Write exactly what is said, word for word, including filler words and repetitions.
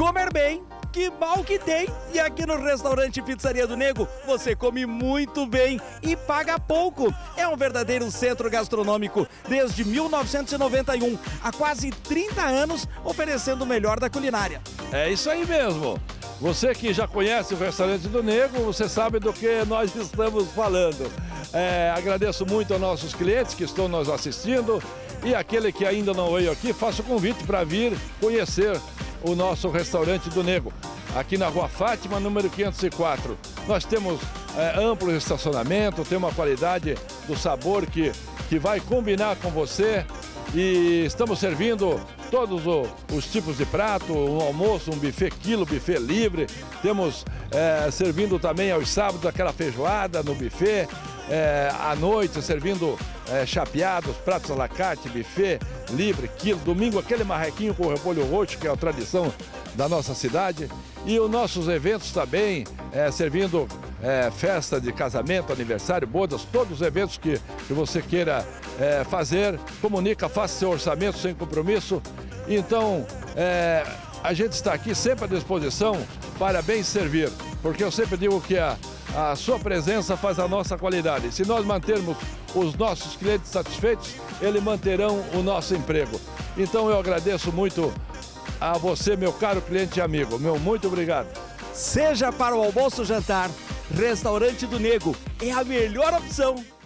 comer bem, que mal que tem. E aqui no restaurante Pizzaria do Nego, você come muito bem e paga pouco. É um verdadeiro centro gastronômico desde mil novecentos e noventa e um, há quase trinta anos, oferecendo o melhor da culinária. É isso aí mesmo. Você que já conhece o restaurante do Nego, você sabe do que nós estamos falando. É, agradeço muito aos nossos clientes que estão nos assistindo e aquele que ainda não veio aqui, faço o convite para vir conhecer o nosso restaurante do Nego, aqui na Rua Fátima, número quinhentos e quatro. Nós temos é, amplo estacionamento, tem uma qualidade do sabor que, que vai combinar com você e estamos servindo todos o, os tipos de prato, um almoço, um buffet quilo, buffet livre. Temos é, servindo também aos sábados aquela feijoada no buffet, é, à noite servindo é, chapeados, pratos à la carte, buffet livre, quilo. Domingo aquele marrequinho com repolho roxo, que é a tradição da nossa cidade. E os nossos eventos também, é, servindo é, festa de casamento, aniversário, bodas, todos os eventos que, que você queira é, fazer, comunica, faça seu orçamento sem compromisso. Então, é, a gente está aqui sempre à disposição para bem servir, porque eu sempre digo que a, a sua presença faz a nossa qualidade. Se nós mantermos os nossos clientes satisfeitos, eles manterão o nosso emprego. Então eu agradeço muito a você, meu caro cliente e amigo. Meu muito obrigado. Seja para o almoço ou jantar, Restaurante do Nego é a melhor opção.